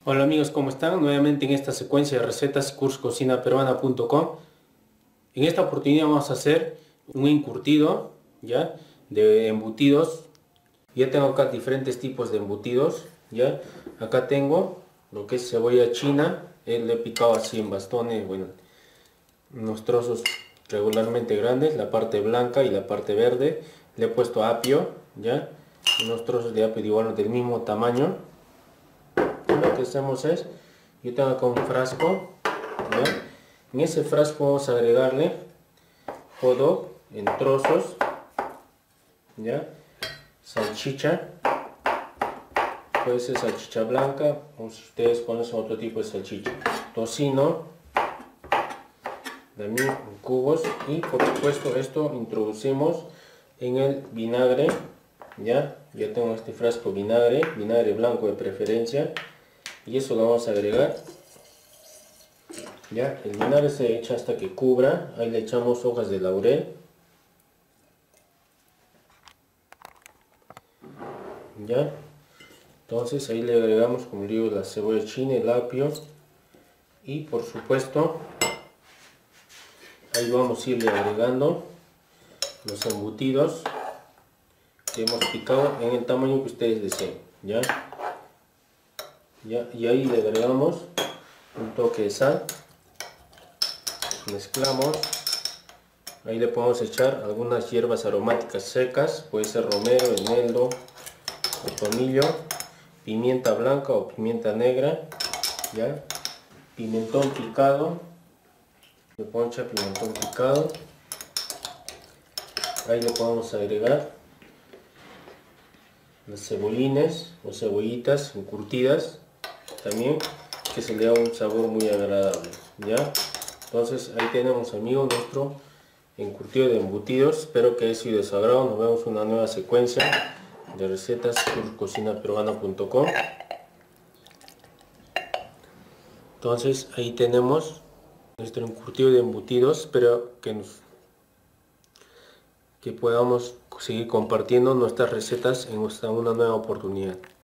Hola amigos, ¿cómo están? Nuevamente en esta secuencia de recetas curscocinaperuana.com. En esta oportunidad vamos a hacer un encurtido, ¿ya? De embutidos. Ya tengo acá diferentes tipos de embutidos, ¿ya? Acá tengo lo que es cebolla china, le he picado así en bastones, bueno, unos trozos regularmente grandes, la parte blanca y la parte verde. Le he puesto apio, ¿ya? Unos trozos de apio igual del mismo tamaño. Lo que hacemos es, yo tengo acá un frasco, ¿ya? En ese frasco vamos a agregarle hot dog en trozos, ¿ya? Salchicha, puede ser salchicha blanca o si ustedes conocen otro tipo de salchicha, tocino también en cubos, y por supuesto esto introducimos en el vinagre, ya tengo este frasco vinagre blanco de preferencia, y eso lo vamos a agregar. Ya, el vinagre se echa hasta que cubra. Ahí le echamos hojas de laurel. Ya, entonces ahí le agregamos, como digo, la cebolla china, el apio, y por supuesto ahí vamos a irle agregando los embutidos que hemos picado en el tamaño que ustedes deseen. Ya, y ahí le agregamos un toque de sal, mezclamos. Ahí le podemos echar algunas hierbas aromáticas secas, puede ser romero, eneldo o tomillo, pimienta blanca o pimienta negra, ya, pimentón picado, le podemos echar pimentón picado. Ahí le podemos agregar las cebolines o cebollitas encurtidas también, que se le da un sabor muy agradable, ya. Entonces ahí tenemos, amigos, nuestro encurtido de embutidos. Espero que haya sido de su agrado. Nos vemos en una nueva secuencia de recetas por cocinaperuana.com. Entonces ahí tenemos nuestro encurtido de embutidos. Espero que podamos seguir compartiendo nuestras recetas en una nueva oportunidad.